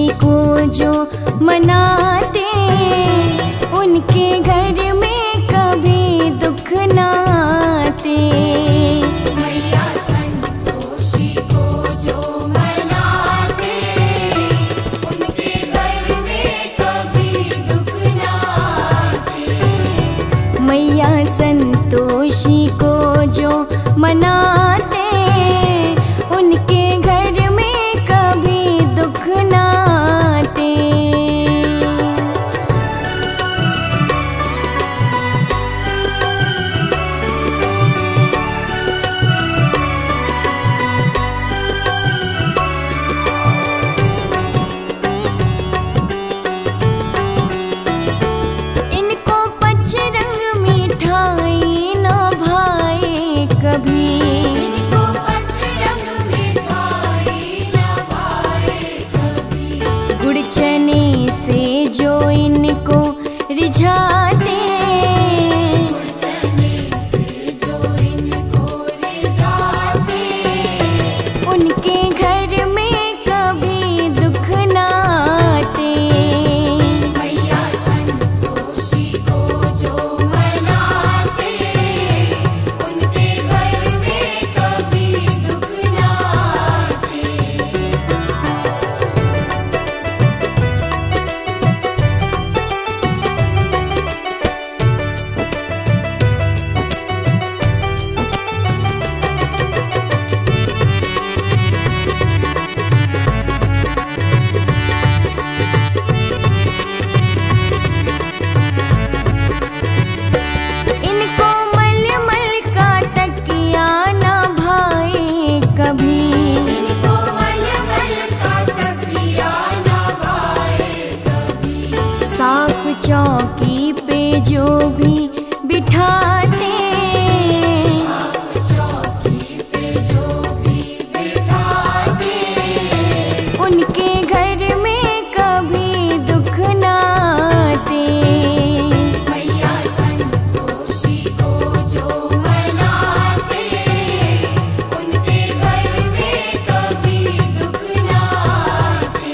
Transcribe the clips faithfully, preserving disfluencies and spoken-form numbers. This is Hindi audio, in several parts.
को जो मनाते, उनके घर में कभी दुख ना आते। मैया संतोषी को जो मनाते, उनके घर में कभी दुख ना आते। मैया संतोषी को जो मनाते, उनके घर में कभी दुख ना आते। इनको पचरंग मिठाई ना भाए कभी, इनको पचरंग मिठाई ना भाए कभी। गुड़ चने से जो इनको रिझाते, गुड़ चने से जो इनको रिझाते, उनके घर में कभी दुख ना आते। मैया संतोषी को जो मनाते, उनके घर में कभी दुख ना आते। इनको मलमल का तकिया ना भाए कभी, इनको मलमल का तकिया ना भाए कभी। साफ चौकी पे जो भी बिठाते, साफ चौकी पे जो भी बिठाते, उनके घर में कभी दुख ना आते। मैया संतोषी को जो मनाते, उनके घर में कभी दुख ना आते।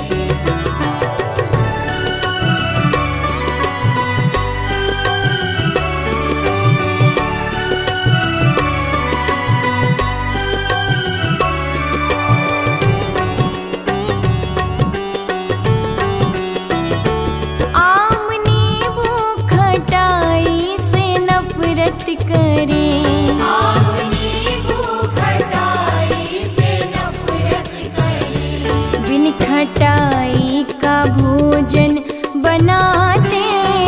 आम नींबू खटाई से नफरत करें, आम नींबू खटाई से नफरत करें। बिन खटाई का भोजन बनाते,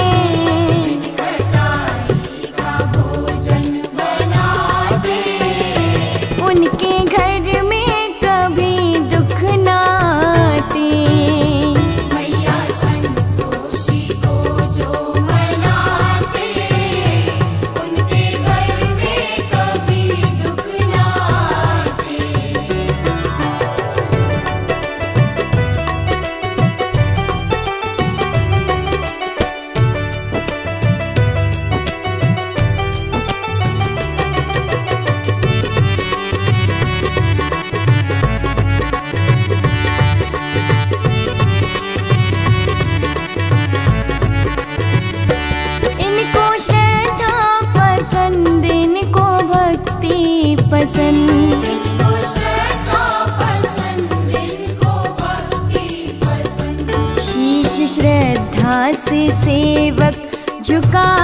खटाई का भोजन बनाते, उनके घर में कभी दुख ना आते। मैया संतोषी को जो मनाते, उनके घर में कभी दुख ना आते। इनको श्रद्धा पसंद, इनको भक्ति पसंद, इनको श्रद्धा पसंद, इनको भक्ति पसंद। शीश श्रद्धा से सेवक झुका